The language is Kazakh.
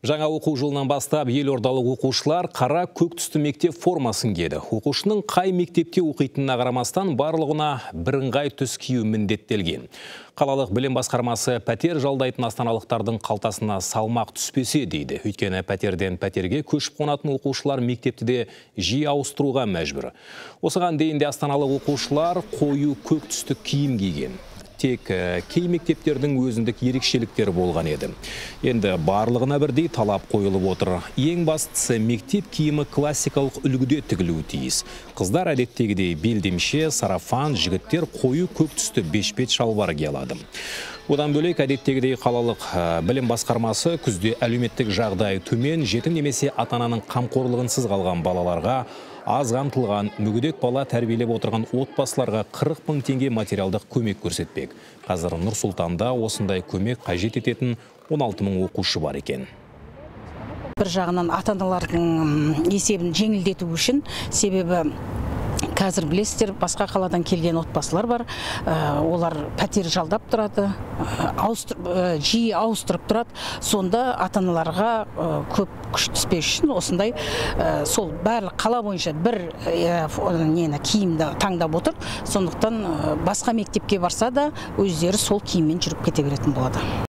Жаңа оқу жылынан бастап елордалық оқушылар қара көк түсті мектеп формасын киеді. Оқушының қай мектепте оқитынына қарамастан барлығына бірыңғай түс кию міндеттелген. Қалалық білім басқармасы пәтер жалдайтын астаналықтардың қалтасына салмақ түспесе дейді. Өйткені пәтерден пәтерге көшіп қонатын оқушылар мектепті де жиі ауыстыруға мәжбүр. Осыған дейін де астаналық оқушылар қою көк түсті киім киген. Тек кей мектептердің өзіндік ерекшеліктері болған еді. Енді барлығына бірдей талап қойылып отыр. Ең бастысы мектеп киімі классикалық үлгіде тігілуі тиіс. Қыздар әдеттегідей белдемше, сарафан, жігіттер қою көк түсті бешпет шалбар кие алады. Одан бөлек әдеттегідей қалалық білім басқармасы күзде әлеуметтік жағдай төмен, жетім немесе ата-ананың қамқорлығынсыз қалған балаларға, аз қамтылған мүгедек бала тәрбиелеп отырған отбасыларға 40 000 теңге материалдық көмек көрсетпек. Қазір Нұр Сұлтанда осындай көмек қажет ететін 16 000 оқушы бар екен. Бір жағынан ата-аналардың есебін жеңілдету үшін, себебі қазір білесіздер, басқа қаладан келген отбасылар бар. Олар пәтер жалдап тұрады, жиі ауыстырып тұрады. Сонда ата-аналарға көп күш түспес үшін осындай сол барлық қала бойынша бір киімді таңдап отыр. Сондықтан басқа мектепке барса да өздері сол киіммен жүріп кете беретін болады.